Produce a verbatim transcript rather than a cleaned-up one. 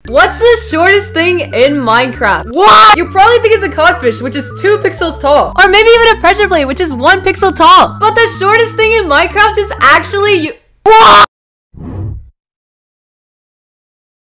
What's the shortest thing in Minecraft? What? You probably think it's a codfish, which is two pixels tall. Or maybe even a pressure plate, which is one pixel tall. But the shortest thing in Minecraft is actually you. What?